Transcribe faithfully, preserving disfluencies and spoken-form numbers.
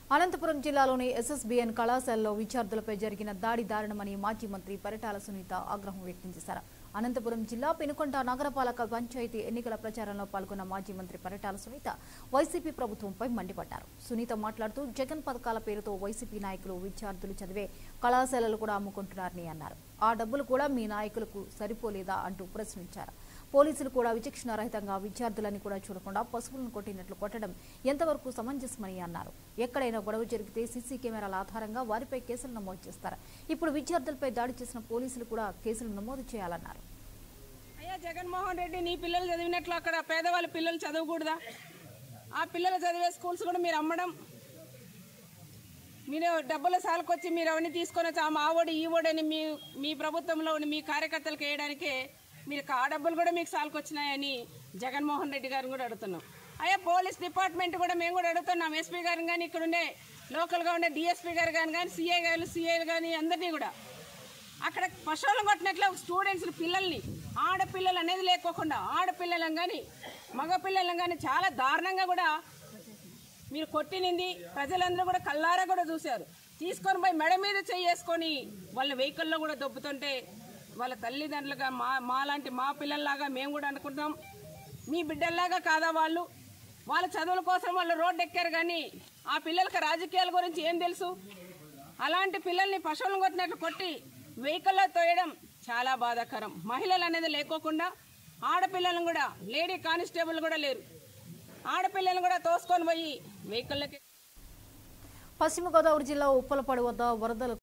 అనంతపురం జిల్లాలోని ఎస్ఎస్బిఎన్ కళాశాలలో విద్యార్థులపై జరిగిన దాడి దారుణమని మాజీ మంత్రి పరిటాల సునీత ఆగ్రహం వ్యక్తం చేశారు. అనంతపురం జిల్లా పెనుకొండ నగరపాలక పంచాయతీ ఎన్నికల ప్రచారంలో పాల్గొన్న మాజీ మంత్రి పరిటాల సునీత వైసీపీ ప్రభుత్వంపై మండిపడ్డారు. సునీత మాట్లాడుతూ జగన్ పథకాల పేరుతో వైసీపీ నాయకులు విద్యార్థులు చదివే కళాశాలలు కూడా అమ్ముకుంటున్నారని అన్నారు. ఆ డబ్బులు కూడా మీ నాయకులకు సరిపోలేదా అంటూ ప్రశ్నించారు. పోలీసులు కూడా విచక్షణ రహితంగా విద్యార్థులని కూడా చూడకుండా పశువులను కొట్టినట్లు కొట్టడం ఎంతవరకు సమంజసమని అన్నారు. ఎక్కడైనా గొడవ జరిగితే సీసీ కెమెరాల ఆధారంగా వారిపై కేసులు నమోదు చేస్తారు. ఇప్పుడు విద్యార్థులపై దాడి చేసిన పోలీసులు కూడా కేసులు నమోదు చేయాలన్నారు. అయ్యా జగన్మోహన్ రెడ్డి, నీ పిల్లలు చదివినట్లు అక్కడ పేదవాళ్ళ పిల్లలు చదవకూడదా? ఆ పిల్లలు చదివే స్కూల్స్ కూడా మీరు అమ్మడం, మీరు డబ్బుల సాలకొచ్చి మీరు అవన్నీ తీసుకొని వచ్చి ఆ మావోడి ఈ ఓడని మీ మీ ప్రభుత్వంలో మీ కార్యకర్తలకు వేయడానికే మీరు ఆ డబ్బులు కూడా మీకు సాలకొచ్చినాయని జగన్మోహన్ రెడ్డి గారిని కూడా అడుగుతున్నాం. అయ్యా పోలీస్ డిపార్ట్మెంట్ కూడా మేము కూడా అడుగుతున్నాం. ఎస్పీ గారిని కానీ, ఇక్కడ ఉండే లోకల్గా ఉండే డిఎస్పీ గారు కానీ కానీ సిఐ గారు సిఐలు కానీ అందరినీ కూడా అక్కడ పశువులను కొట్టినట్లు స్టూడెంట్స్ పిల్లల్ని, ఆడపిల్లలు అనేది లేకోకుండా ఆడపిల్లలను కానీ మగపిల్లలను కానీ చాలా దారుణంగా కూడా మీరు కొట్టినింది ప్రజలందరూ కూడా కల్లారా కూడా చూశారు. తీసుకొని పోయి మెడ మీద చేసుకొని వాళ్ళ వెహికల్లో కూడా దొబ్బుతుంటే వాళ్ళ తల్లిదండ్రులుగా మా మాలాంటి మా పిల్లల్లాగా మేము కూడా అనుకుంటాం, మీ బిడ్డల్లాగా కాదా వాళ్ళు? వాళ్ళ చదువుల కోసం వాళ్ళు రోడ్డు ఎక్కారు కానీ ఆ పిల్లలకి రాజకీయాల గురించి ఏం తెలుసు? అలాంటి పిల్లల్ని పశువులను కొట్టినట్లు కొట్టి వెహికల్లో తోయడం చాలా బాధాకరం. మహిళలు అనేది లేకోకుండా ఆడపిల్లలను కూడా, లేడీ కానిస్టేబుల్ కూడా లేరు, ఆడపిల్లలను కూడా తోసుకొని పోయి వెహికల్లోకి. పశ్చిమ గోదావరి జిల్లా ఉప్పలపాడు వద్ద వరదలు